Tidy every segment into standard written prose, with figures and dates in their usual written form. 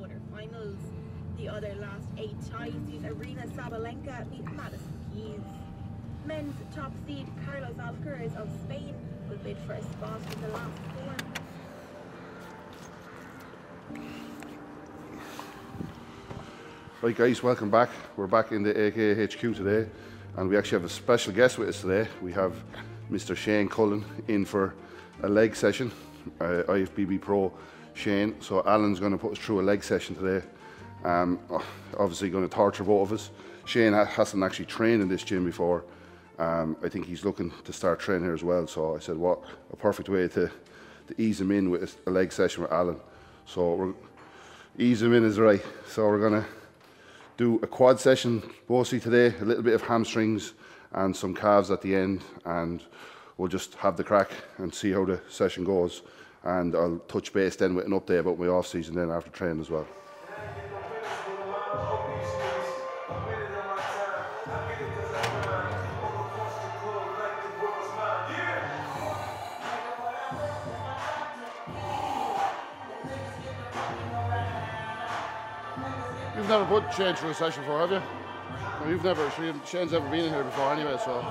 other finals. The other last 8 ties, these Arena Sabalenka meet Madison Keys. Men's top seed Carlos Alcaraz of Spain will bid for a spot in the last 4. Right guys, welcome back. We're back in the AK HQ today, and we actually have a special guest with us today. We have Mr. Shane Cullen in for a leg session, IFBB PRO Shane. So Alan's going to put us through a leg session today. Obviously going to torture both of us. Shane hasn't actually trained in this gym before. I think he's looking to start training here as well. So I said, what a perfect way to ease him in with a leg session with Alan. So we're ease him in is right. So we're going to do a quad session mostly today, a little bit of hamstrings and some calves at the end, and we'll just have the crack and see how the session goes. And I'll touch base then with an update about my off season then after training as well. You've never put Shane through a session before, have you? No, you've never. Shane's never been in here before anyway, so.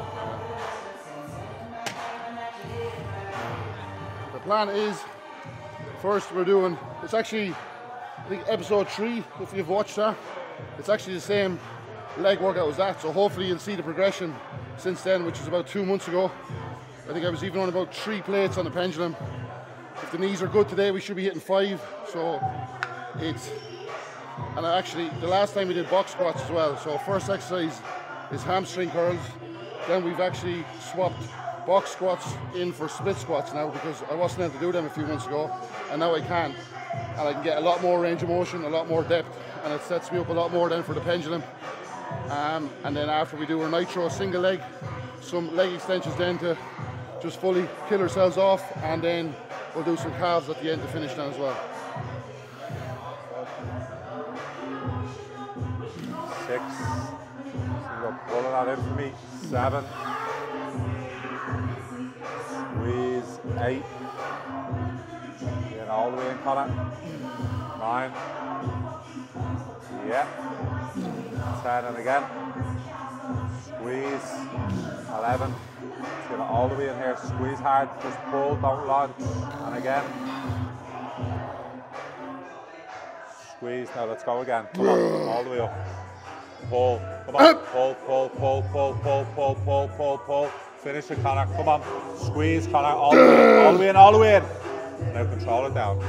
The plan is, first we're doing, it's actually, I think episode 3, if you've watched that. It's actually the same leg workout as that, so hopefully you'll see the progression since then, which is about 2 months ago. I think I was even on about 3 plates on the pendulum. If the knees are good today, we should be hitting 5, so it's, and actually the last time we did box squats as well. So first exercise is hamstring curls, then we've actually swapped box squats in for split squats now, because I wasn't able to do them a few months ago, and now I can, and I can get a lot more range of motion, a lot more depth, and it sets me up a lot more then for the pendulum. And then after we do our nitro single leg, some leg extensions then to just fully kill ourselves off, and then we'll do some calves at the end to finish then as well. 6, pull that in for me, 7, squeeze, 8, get all the way in, Connor, 9, yeah, 10, and again, squeeze, 11, get it all the way in here, squeeze hard, just pull, don't launch, and again, squeeze, now let's go again, come on, all the way up. Pull, come on, pull, pull, pull, pull, pull, pull, pull, pull, pull. Finish it, Connor, come on. Squeeze, Connor, all the way in, all the way in, all the way in. Now control it down.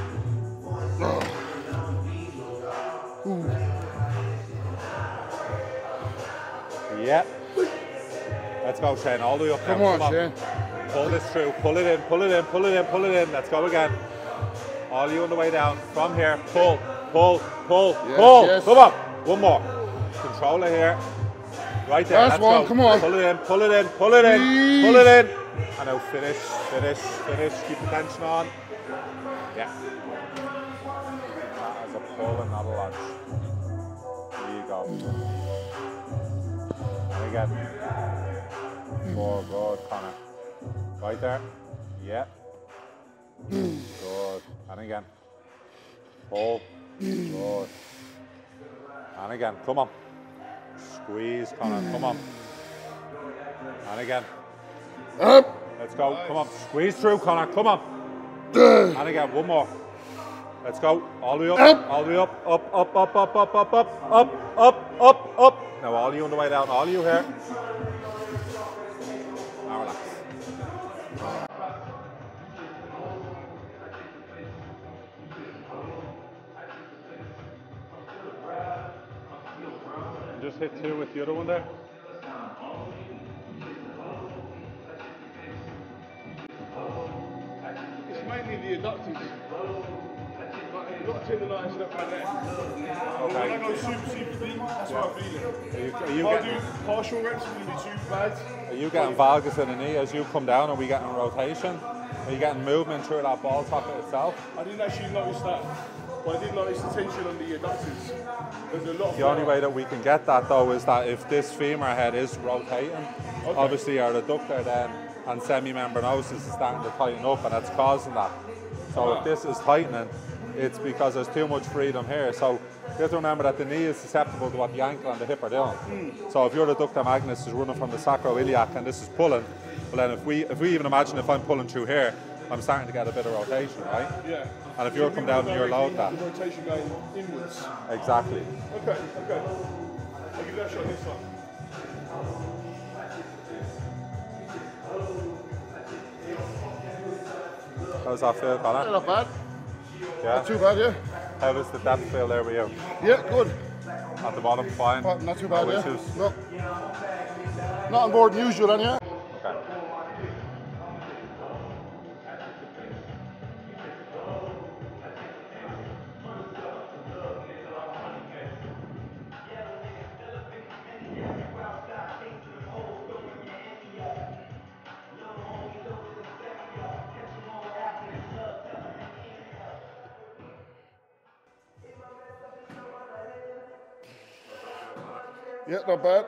Yeah. Let's go, Shane, all the way up now. Come on, Shane. Pull this through, pull it in, pull it in, pull it in, pull it in. Let's go again. All you on the way down. From here, pull, pull, pull, yes, pull. Yes. Come on, one more. Control it here. Right there. Last one, go. Come on. Pull it in, pull it in, pull it in, Please. pull it in. And now finish, finish, finish. Keep the tension on. Yeah. That is a pull and not a launch. There you go. And again. Good, Connor. Right there. Yeah. Good. And again. Pull. Good. And again, come on. Squeeze, Connor, come on. And again. Let's go, come on. Squeeze through, Connor, come on. And again, one more. Let's go, all the way up, all the way up, up, up, up, up, up, up, up, up, up, up, up. Now all you on the way down, all you here. Now relax. Just hit 2 with the other one there. It's mainly the adductors. You've got to take the line stuff like that. Okay. When I go super deep, that's what I'm feeling. If I do partial reps, I'm going to be super bad. Are you getting valgus in the knee as you come down? Are we getting rotation? Are you getting movement through that ball socket itself? I didn't actually notice that. But I did notice the tension on the adductors. There's a lot of The only way that we can get that though is that if this femur head is rotating, obviously our adductor then and semimembranosus is starting to tighten up, and that's causing that. So if this is tightening, it's because there's too much freedom here. So you have to remember that the knee is susceptible to what the ankle and the hip are doing. So if your adductor magnus is running from the sacroiliac and this is pulling, well then if we even imagine if I'm pulling through here, I'm starting to get a bit of rotation, right? Yeah. And if you're coming down and you're load that. The rotation going inwards. Exactly. Okay, okay. I'll give that a shot this one. How's that feel, Connor? Not bad. Yeah. Not too bad, yeah. How does the depth feel there with you? Yeah, good. At the bottom, fine. Not too bad, No yeah. issues? No. Not on board than usual, anyway. Okay. Yeah, not bad.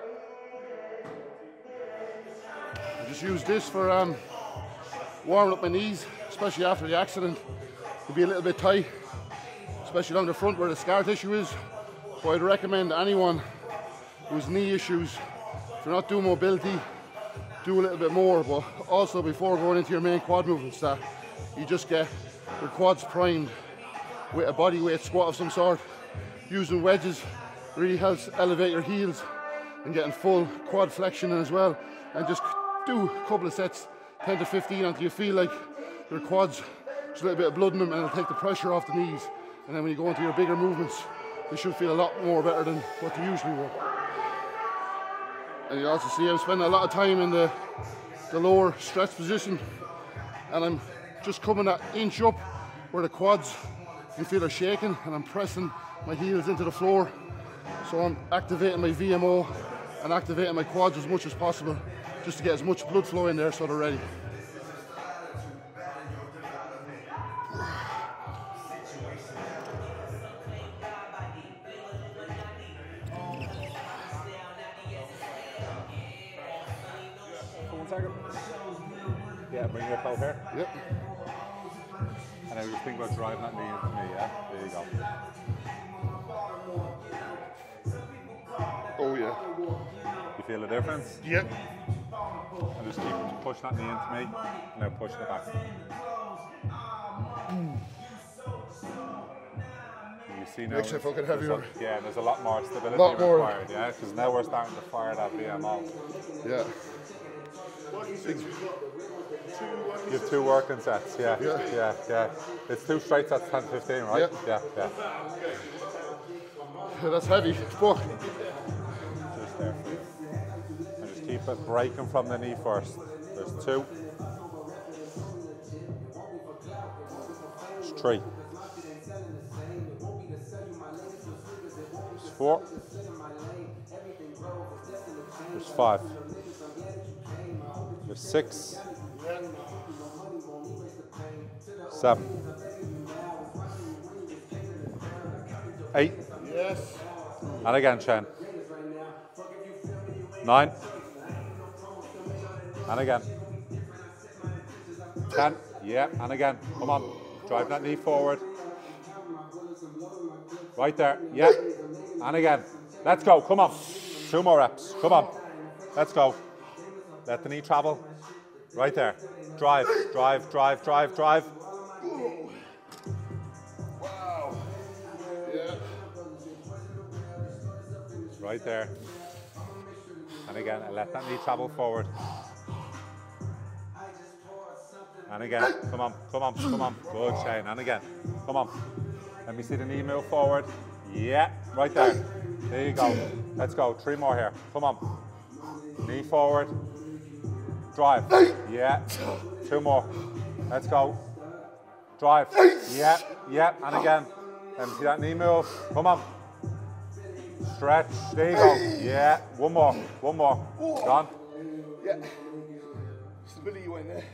I just used this for warming up my knees, especially after the accident. It'd be a little bit tight, especially along the front where the scar tissue is. But I'd recommend anyone who's knee issues, if you're not doing mobility, do a little bit more. But also before going into your main quad movements, that you just get your quads primed with a body weight squat of some sort. Using wedges really helps elevate your heels and getting full quad flexion in as well. And just do a couple of sets, 10 to 15, until you feel like your quads, there's a little bit of blood in them, and it'll take the pressure off the knees. And then when you go into your bigger movements, they should feel a lot more better than what they usually will. And you also see I'm spending a lot of time in the lower stretch position, and I'm just coming that inch up where the quads, you feel are shaking, and I'm pressing my heels into the floor. So I'm activating my VMO and activating my quads as much as possible, just to get as much blood flow in there so they're ready. Yeah, bring your toe here. Yep. And I was just thinking about driving that knee into me, yeah? There you go. Oh yeah. You feel the difference? Yep. And just keep pushing that knee into me, and now pushing it back. You see now, Makes it fucking heavier. Yeah, there's a lot more stability Lot more. required, yeah? Because now we're starting to fire that VMO. Yeah. You have 2 working sets, yeah, yeah, yeah. It's 2 straight sets, 10 to 15, right? Yeah. Yeah, yeah. Yeah, that's heavy, but Just there. And just keep it breaking from the knee first. There's 2. There's 3. There's 4. There's 5. There's 6. 7. 8. yes. And again, Shane. 9. And again. 10. Yeah, and again. Come on. Drive that knee forward. Right there. Yeah. And again. Let's go. Come on. 2 more reps. Come on. Let's go. Let the knee travel. Right there. Drive, drive, drive, drive, drive. Wow. Yeah. Right there. And again, let that knee travel forward. And again, come on, come on, come on. Good, Shane. And again, come on. Let me see the knee move forward. Yeah, right there. There you go. Let's go. 3 more here. Come on. Knee forward. Drive. Yeah. 2 more. Let's go. Drive. Yeah, yeah. And again. Let me see that knee move. Come on. Stretch. There you go. Yeah. 1 more. 1 more. Gone. Yeah. Stability went there.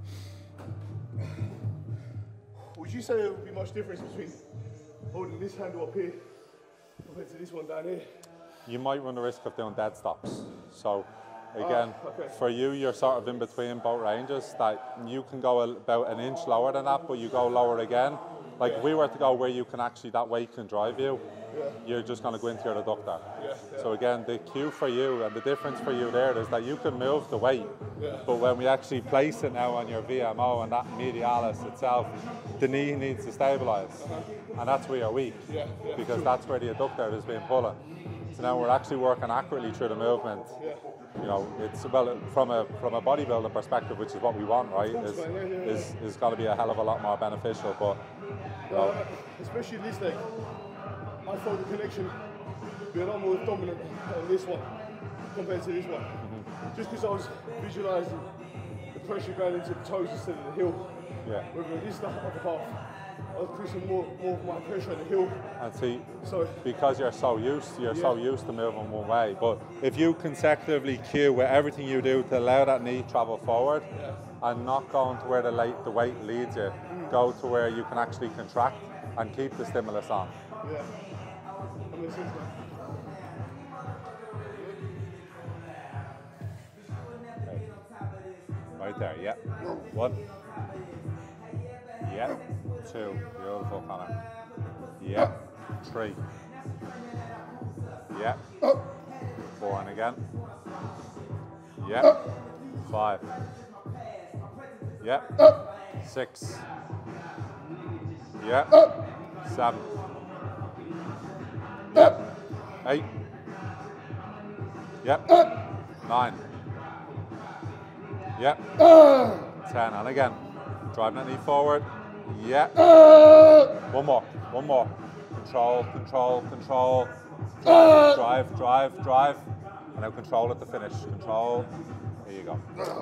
Would you say there would be much difference between holding this handle up here compared to this one down here? You might run the risk of doing dead stops. So again, okay. for you, you're sort of in between both ranges, that you can go about an inch lower than that, but you go lower again. Like if we were to go where you can actually, that weight can drive you, you're just going to go into your adductor. So again, the cue for you and the difference for you there is that you can move the weight, but when we actually place it now on your VMO and that medialis itself, the knee needs to stabilize, and that's where you're weak, because that's where the adductor has been pulling. So now we're actually working accurately through the movement. You know, it's well from a bodybuilder perspective, which is what we want, right? Is going to be a hell of a lot more beneficial, but you know, especially this leg, I felt the connection be a lot more dominant on this one compared to this one. Just because I was visualising the pressure going into the toes instead of the heel. yeah. Whether this stuff upper half, I was putting more of my pressure on the heel. And see, So because you're so used to moving one way, but if you consecutively cue with everything you do to allow that knee travel forward and not going to where the weight leads you, go to where you can actually contract and keep the stimulus on. yeah, that makes sense, man. Right there, yeah. 1. Yeah. 2. Beautiful, Connor. Yeah. 3. Yeah. 4 and again. Yeah. 5. Yeah. 6. Yeah. 7. Yeah. 8. Yeah. 9. Yeah. 10 and again. Driving that knee forward. Yeah. One more. Control. Drive. And now control at the finish. Control. Here you go.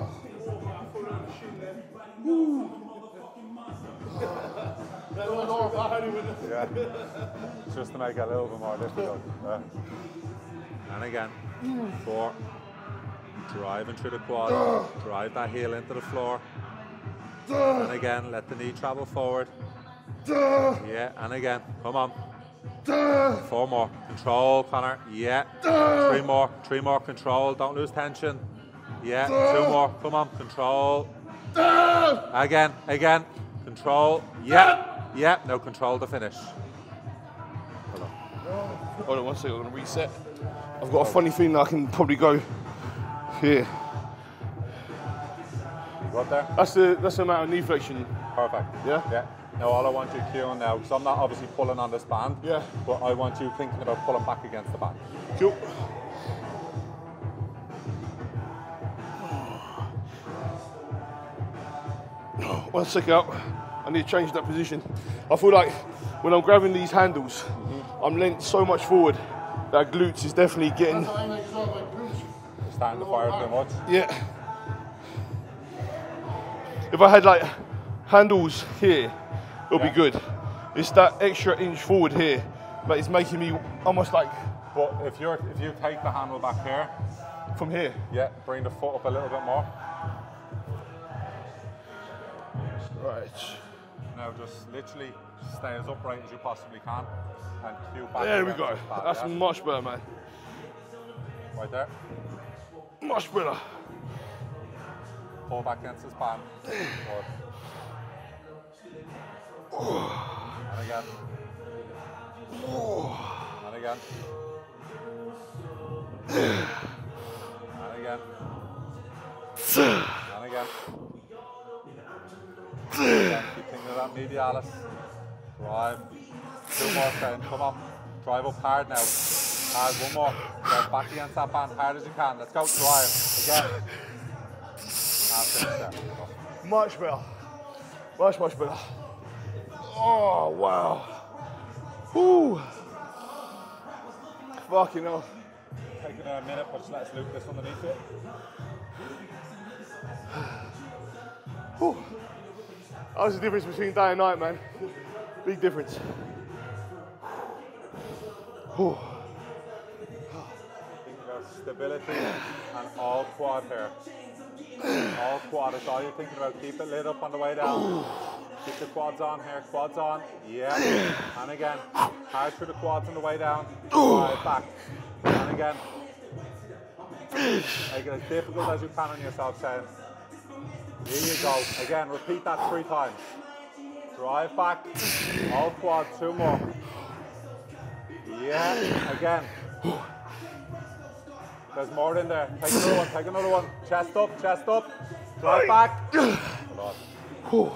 Yeah. Just to make it a little bit more difficult. And again. 4. Driving through the quad. Drive that heel into the floor. And again, let the knee travel forward. Yeah, and again, come on. 4 more. Control, Connor. Yeah. 3 more. Control. Don't lose tension. Yeah. 2 more. Come on. Control. Again. Control. Yeah. Yeah. Now control the finish. Hold on 1 second, I'm going to reset. I've got a funny feeling that I can probably go here. You got there? That's the amount of knee flexion. Perfect. Yeah? Yeah. Now all I want you cueing now, because I'm not obviously pulling on this band, Yeah. but I want you thinking about pulling back against the band. Cool. One second out. I need to change that position. I feel like when I'm grabbing these handles, I'm leant so much forward that glutes is definitely getting. Starting to fire too much. Yeah. If I had like handles here, it'll be good. It's that extra inch forward here that is making me almost like. But if you take the handle back here, from here. yeah, bring the foot up a little bit more. Right. Now just literally stay as upright as you possibly can and cue back. There we against go. this pad, That's yeah? much better, man. Right there. Much better. Pull back against this band. Good. And again. And again. And again. And again. Again, keep thinking of that medialis. Drive. 2 more, Shane. Come on. Drive up hard now. Hard. 1 more. Go back against that band hard as you can. Let's go. Drive. Again. And finish there. Go. Much better. Much better. Oh, wow. Woo. Fucking hell. Taking a minute, but just let's loop this underneath it. Whew. That was the difference between day and night, man. Big difference. Whew. Think about stability and all quad here. All quad is all you're thinking about. Keep it lit up on the way down. Keep the quads on here. Quads on. Yeah. And again. Hard through the quads on the way down. Right back. And again. Make it as difficult as you can on yourself, Shane. Here you go. Again, repeat that 3 times. Drive back. Hold quad, 2 more. Yeah, again. There's more in there. Take another one, take another one. Chest up, chest up. Drive back. Good on.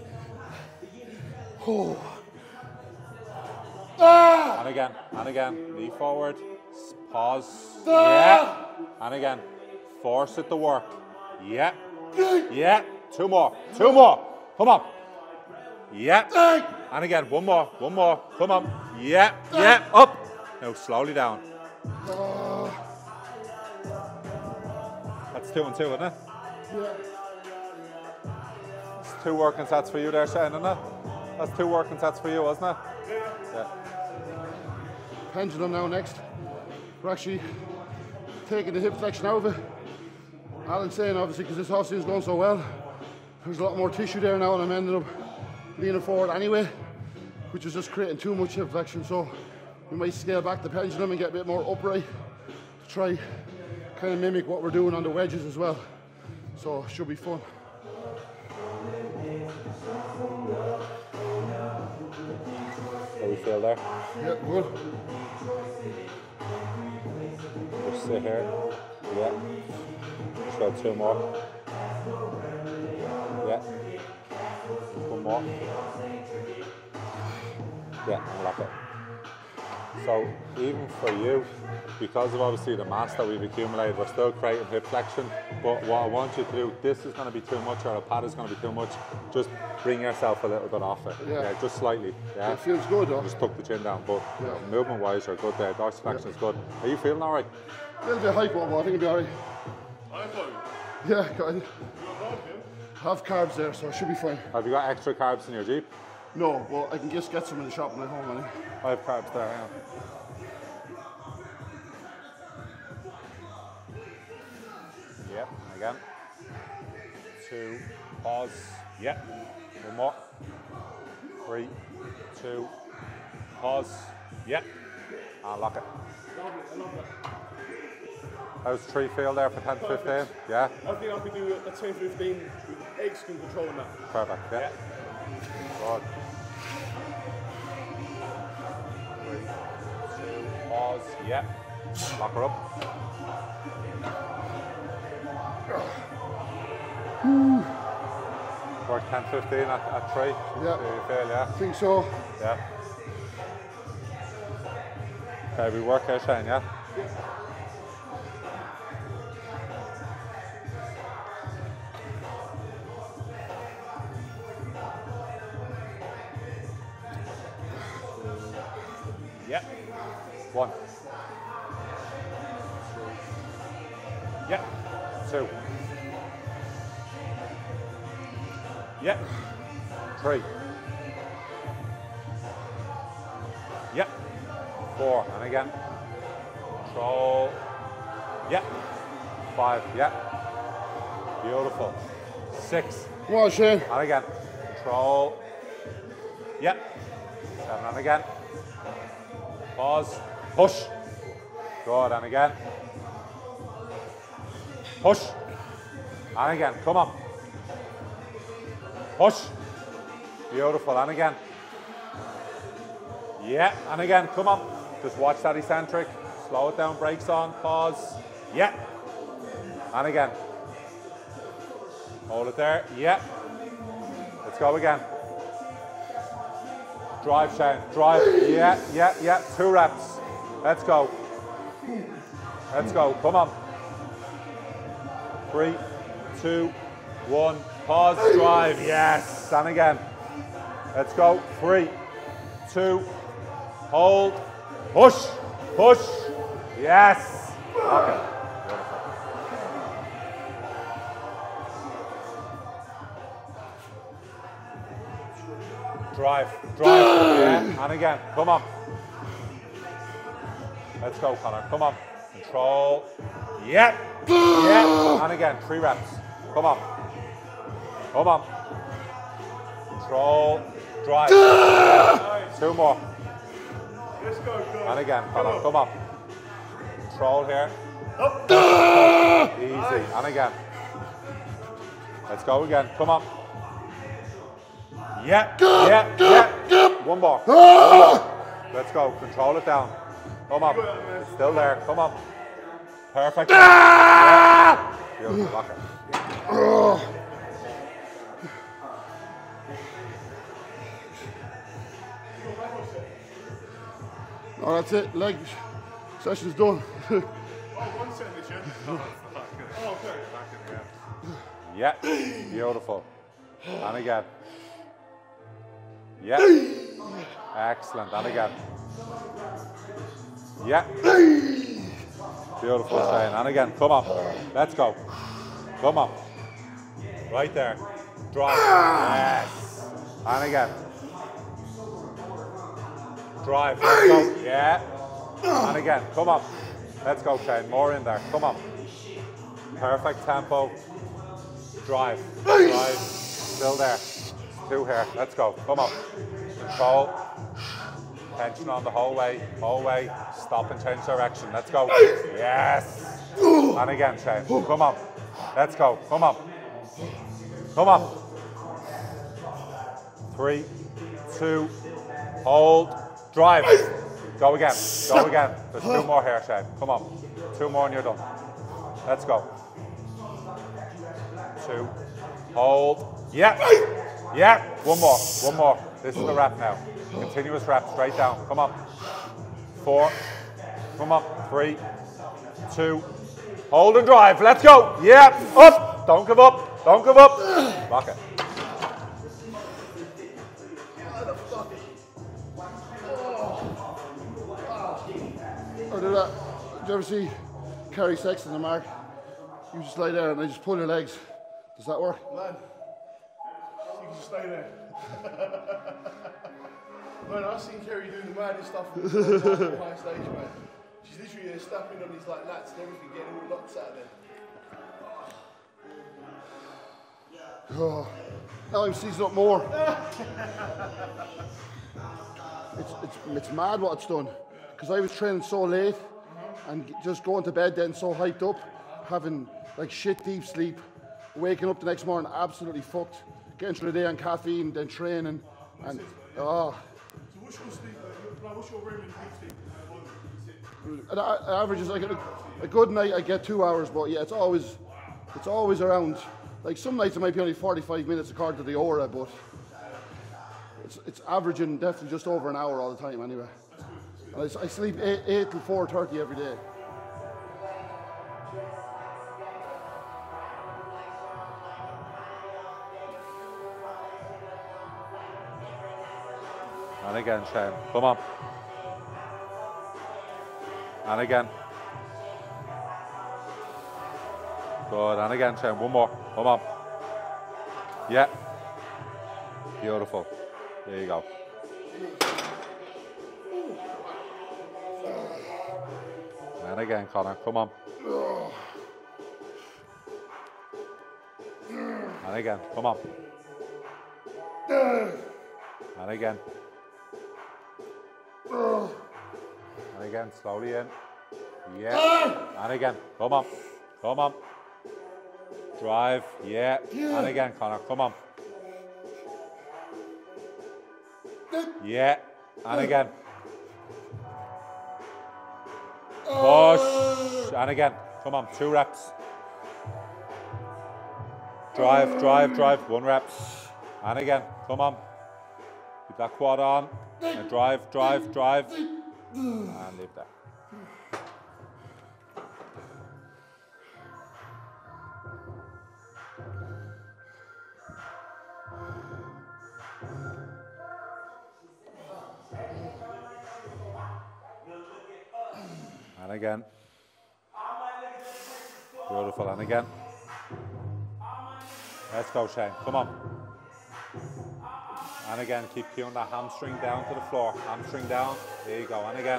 And again. Knee forward. Pause. Yeah. And again. Force it to work. Yeah. Yeah. 2 more. 2 more. Come on. Yeah. And again. 1 more. 1 more. Come on. Yeah. Yeah. Up. Now slowly down. That's 2 and 2, isn't it? Yeah. It's 2 working sets for you there, Shane, isn't it? That's 2 working sets for you, wasn't it? Yeah. Pendulum now next. We're actually taking the hip flexion out of it. Alan's saying obviously because this Aussie is going so well, there's a lot more tissue there now and I'm ending up leaning forward anyway, which is just creating too much hip flexion. So we might scale back the pendulum and get a bit more upright to try kind of mimic what we're doing on the wedges as well. So it should be fun. How we feel there? Yeah, good. Just sit here. Yeah. Just go 2 more. Yeah. 1 more. Yeah, unlock it. So even for you, because of obviously the mass that we've accumulated, we're still creating hip flexion, but what I want you to do, this is going to be too much or a pad is going to be too much, just bring yourself a little bit off it. Yeah, just slightly. Yeah, it feels good though. Just tuck the chin down, but you know, movement wise you're good there, dorsiflexion is good. Are you feeling alright? A little bit hypo, but I think it'll be alright. Hypo? Yeah, kind of. Have carbs there, so it should be fine. Have you got extra carbs in your Jeep? No, well I can just get some in the shop when I'm home, I think. I have carbs there, yeah. Yep, again. 2, pause. Yep. 1 more. 3, 2, pause. Yep. And lock it. How's 3 feel there for 10 to 15? Yeah? I think I could do a 10-15 with eggs can control that. Perfect, yeah. Good. 3, 2, pause. Yep. Lock her up. Work 10, 15 at 3. Yeah. Do you feel, yeah? I think so. Yeah. Okay, we work here, Shane, yeah? Yep. 1. Yep. 2. Yep. 3. Yep. 4. And again. Control. Yep. 5. Yep. Beautiful. 6. Come on, Shane. And again. Control. Yep. 7. And again. Pause. Push. Good. And again. Push. And again. Come on. Push. Beautiful. And again. Yeah. And again. Come on. Just watch that eccentric. Slow it down. Brakes on. Pause. Yeah. And again. Hold it there. Yeah. Let's go again. Drive, Shane. Drive. Yeah, yeah, yeah. 2 reps. Let's go. Let's go. Come on. 3, 2, 1. Pause. Drive. Yes. And again. Let's go. 3, 2. Hold. Push. Push. Yes. Okay. Drive, drive, yeah, and again, come on. Let's go, Connor, come on. Control, yep, yeah, and again, 3 reps. Come on, come on. Control, drive. 2 more. Let's go, And again, Connor, come on. Control here. Easy, and again. Let's go again, come on. Yeah, yeah, yeah. One more. One more. Let's go. Control it down. Come on. It's still there. Come on. Perfect. Yeah. Beautiful. Lock it. Oh, that's it. Leg session's done. One sentence, yeah? Oh, okay. Yeah. Beautiful. And again. Yeah. Excellent. And again. Yeah. Beautiful, Shane. And again. Come on. Let's go. Come on. Right there. Drive. Yes. And again. Drive. Let's go. Yeah. And again. Come on. Let's go, Shane. More in there. Come on. Perfect tempo. Drive. Drive. Still there. 2 here. Let's go. Come on. Control. Tension on the whole way. Whole way. Stop and change direction. Let's go. Yes. And again, Shane. Come on. Let's go. Come on. Come on. 3, 2, hold. Drive. Go again. Go again. There's 2 more here, Shane. Come on. 2 more and you're done. Let's go. 2. Hold. Yeah. Yeah. 1 more. 1 more. This is the wrap now. Continuous wrap. Straight down. Come on. 4. Come on. 3, 2. Hold and drive. Let's go. Yeah. Up. Don't give up. Don't give up. Lock it. Or do that. Did you ever see Kerry Sexton and Mark? You just lay there and they just pull your legs. Does that work? Man, you can just stay there. Man, I've seen Kerry doing the maddest stuff on the high stage, man. She's literally snapping on these like lats and everything, getting all lots out of there. Oh, now I'm seizing up more. It's mad what it's done. Because I was training so late and just going to bed then so hyped up, having like shit deep sleep, waking up the next morning absolutely fucked, getting through the day on caffeine, then training, and So what's your sleep? What's your room in deep sleep? An average is like a good night I get 2 hours, but yeah, it's always around. Like some nights it might be only 45 minutes according to the aura, but it's averaging definitely just over an hour all the time anyway. And I sleep 8 till 4:30 every day. And again, Shane. Come on. And again. Good. And again, Shane. 1 more. Come on. Yeah. Beautiful. There you go. And again, Connor. Come on. And again. Come on. And again. And again, slowly in. Yeah. And again. Come on. Come on. Drive. Yeah. And again, Connor. Come on. Yeah. And again. Push. And again. Come on. 2 reps. Drive, drive, drive. 1 rep. And again. Come on. Keep that quad on. And drive, drive, drive. And leave that. And again. Beautiful. And again. Let's go, Shane. Come on. And again, keep cueing that hamstring down to the floor. Hamstring down. There you go. And again.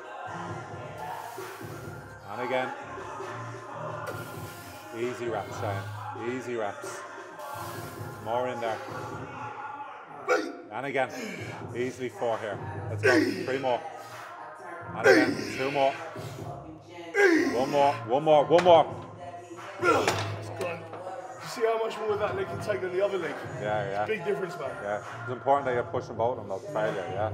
And again. Easy reps, Shane. Easy reps. More in there. And again. Easily 4 here. Let's go. 3 more. And again. 2 more. 1 more. 1 more. 1 more. see how much more that leg can take than the other leg? Yeah, yeah. It's a big difference, man. Yeah. It's important that you're pushing both of them to failure, yeah.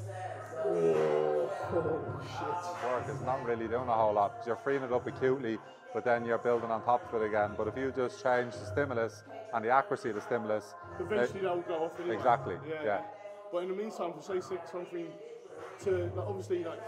Oh, shit. Work is not really doing a whole lot. You're freeing it up acutely, but then you're building on top of it again. But if you just change the stimulus and the accuracy of the stimulus, eventually that will go off anyway. Exactly, yeah. But in the meantime, to say something to, like, obviously, like,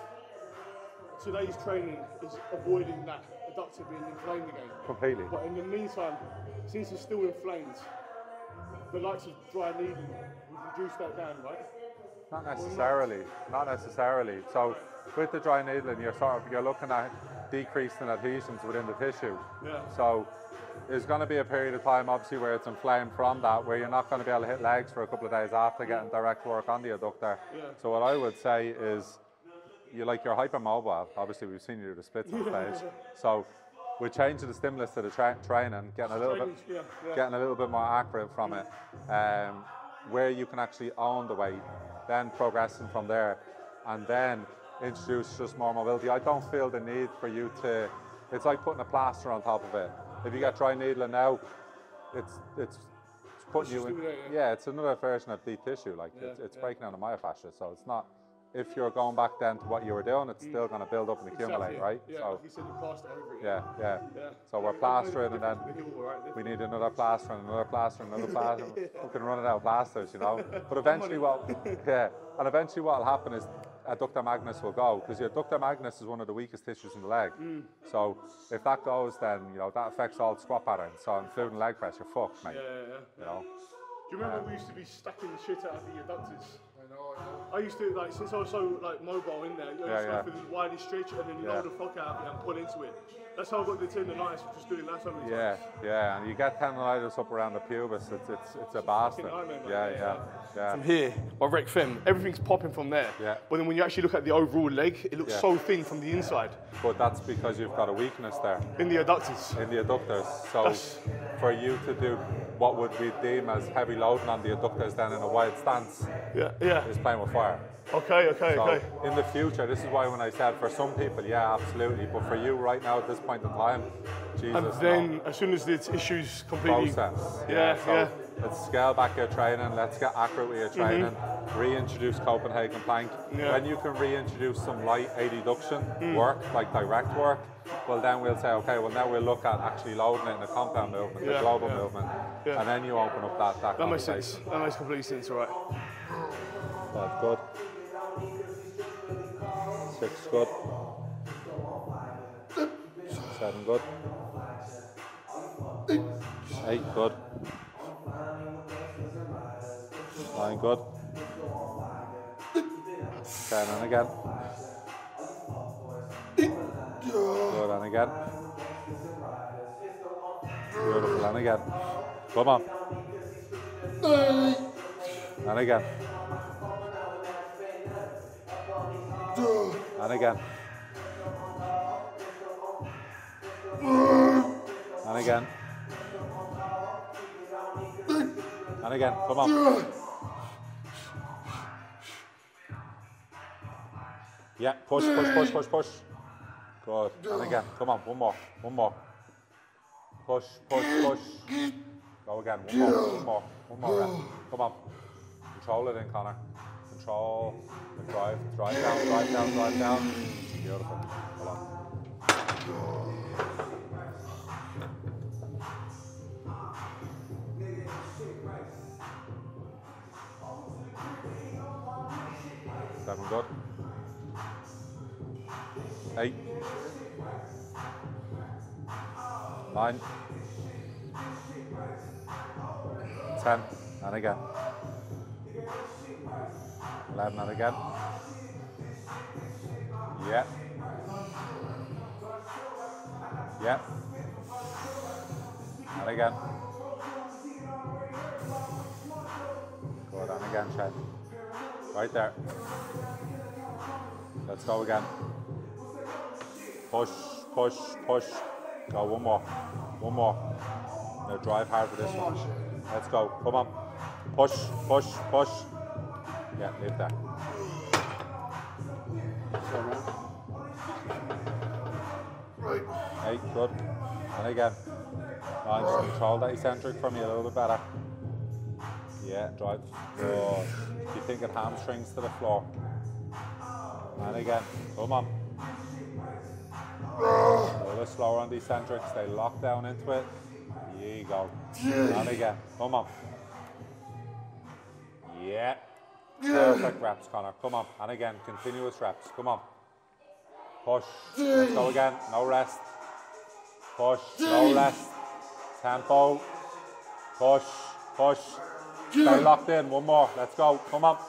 today's training is avoiding that adductor being inflamed again. Completely. But in the meantime, since it's still inflamed, the likes of dry needling would reduce that down, right? Not necessarily, not necessarily. So with the dry needling, you're looking at decreasing adhesions within the tissue. Yeah. So there's going to be a period of time, obviously, where it's inflamed from that, where you're not going to be able to hit legs for a couple of days after getting direct work on the adductor. Yeah. So what I would say is, you're hypermobile. Obviously, we've seen you do the splits on stage. So we're changing the stimulus to the training, getting a little bit more accurate from it, where you can actually own the weight, then progressing from there, and then introduce just more mobility. I don't feel the need for you to. It's like putting a plaster on top of it. If you get dry needling now, it's putting you in. Yeah, it's another version of deep tissue. Like it's breaking down the myofascia. So it's not. If you're going back then to what you were doing, it's still going to build up and accumulate, right? Yeah, so, like you said, you plaster over it. Yeah. So we're plastering, and then we need another plaster and another plaster and another plaster. We can run it out of plasters, you know. But eventually, eventually what will happen is adductor magnus will go, because your adductor magnus is one of the weakest tissues in the leg. So if that goes, then that affects all squat patterns. So including leg press, you're fucked, mate. You know. Do you remember we used to be stacking the shit out of the adductors? I know. I used to, like, since I was so mobile in there, I used to go for the widest stretch and then you load the fuck out of it and pull into it. That's how I got the tendonitis, just doing that so many times. Yeah, and you get tendonitis up around the pubis. It's a bastard. Yeah. From here, my rec fem, everything's popping from there. Yeah. But then when you actually look at the overall leg, it looks so thin from the inside. But that's because you've got a weakness there. In the adductors. In the adductors. So for you to do what would we deem as heavy loading on the adductors then in a wide stance, is playing with fire. Okay. In the future, this is why when I said for some people, yeah, absolutely, but for you right now at this point in time, Jesus. And then as soon as the issues completely... Process. Let's scale back your training, let's get accurate with your training, reintroduce Copenhagen plank. When you can reintroduce some light adduction work, like direct work, well then we'll say, okay, well now we'll look at actually loading it in the compound movement, the global movement, and then you open up that makes sense. That makes complete sense, all right. 5 good. 6 good. 7 good. 8 good. 9 good. 10 and again. Good and again. Beautiful and again. Come on. And again. And again. And again. And again. Come on. Yeah, push. Good. And again. Come on, one more. Push. Go again. One more. Come on. Control it in, Connor. Control the drive down. Beautiful. Hold on. 7 good. 8. 9. 10. And again. 11 and again. Yeah. And again. Good, and again, Shane. Right there. Let's go again. Push. Go, one more. Now drive hard for this one. Let's go, come on. Push. Yeah, leave that. 8, good. And again. Right, just control that eccentric for me a little bit better. Yeah, drive. Good. Keep thinking hamstrings to the floor. And again, come on. A little bit slower on the eccentric, stay locked down into it. Here you go. And again, come on. Yeah. Perfect reps, Connor. Come on. And again, continuous reps. Come on. Push. Let's go again. No rest. Push. No rest. Tempo. Push. Push. Stay locked in. One more. Let's go. Come on.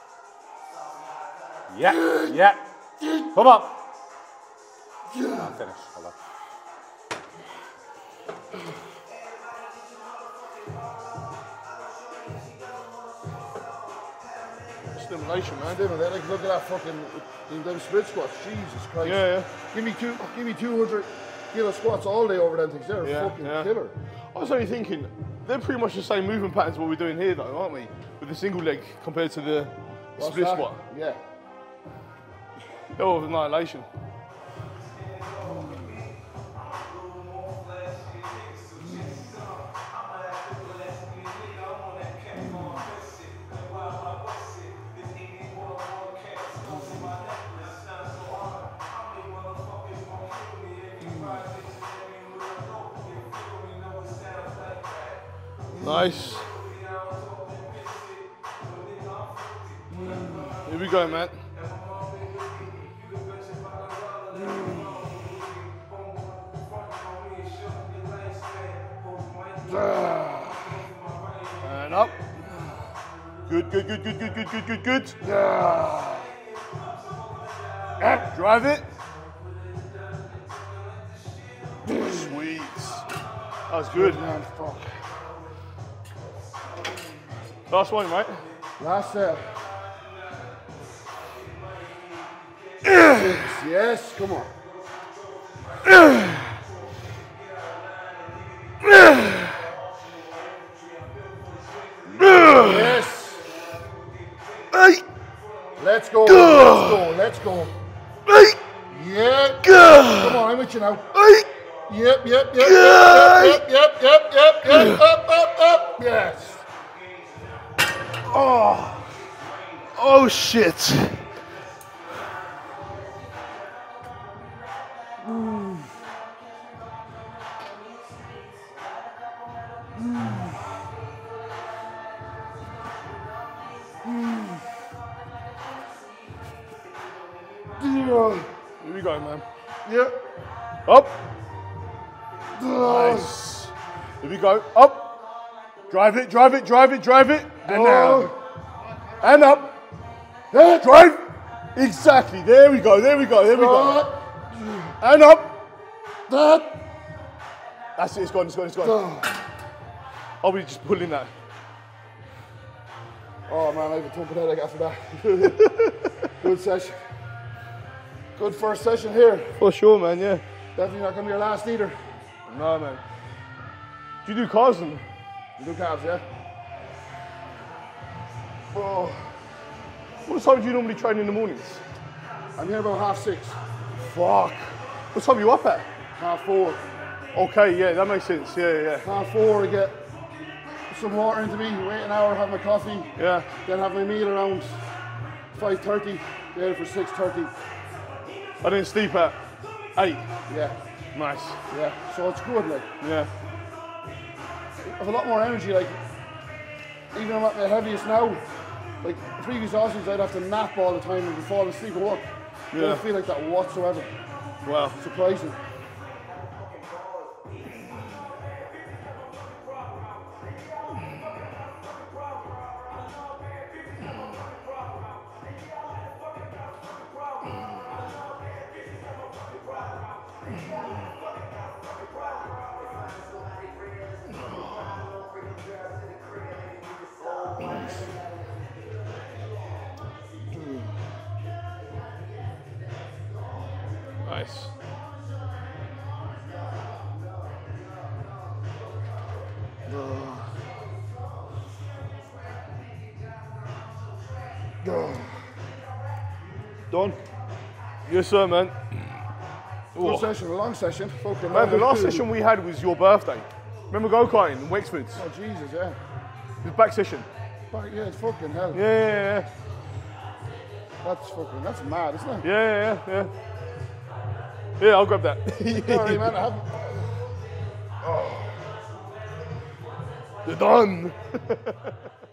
Yeah. Yeah. Come on. And finish. Hold on. Stimulation, man. Like, look at that fucking in them split squats. Jesus Christ. Yeah. Give me 200 kilo squats all day over them things. They're a fucking killer. I was only thinking, they're pretty much the same movement patterns what we're doing here though, aren't we? With the single leg compared to the split squat. Yeah. Oh, annihilation. Nice. Here we go, man. And up. Good. Drive it. Sweet. That was good. Man, fuck. Last one, mate. Last set. Yes, come on. Yes. Let's go. Let's go. Yeah. Come on, I'm with you now. Yep. Up. Yes. Oh shit. Here we go, man. Yeah. Up. Nice. Here we go. Up. Drive it. And down. And up. Drive. Exactly. There we go. And up. That's it. It's gone. I'll be just pulling that. Oh man, I have a thumping headache after that. Good session. Good first session here. For sure, man. Yeah. Definitely not gonna be your last either. No, man. Do you do calves then? You do calves, yeah? Oh. What time do you normally train in the mornings? I'm here about 6:30. Fuck. What time are you up at? 4:30. Okay, yeah, that makes sense. Yeah. 4:30, I get some water into me, wait an hour, have my coffee. Yeah. Then have my meal around 5:30, there for 6:30. I didn't sleep at 8. Yeah. Nice. Yeah, so it's good, like. Yeah. I have a lot more energy, like, even I'm at my heaviest now, like, previous offseasons I'd have to nap all the time and fall asleep at work. I don't feel like that whatsoever. Wow. Surprising. Nice. Done. Yes, sir, man. Good session, a long session. Man, the last session we had was your birthday. Remember go-karting in Wexford? Oh Jesus, yeah. The back session. Fuck, yeah, it's fucking hell. Yeah. That's mad, isn't it? Yeah. Yeah, I'll grab that. Sorry, man, I haven't. You're done.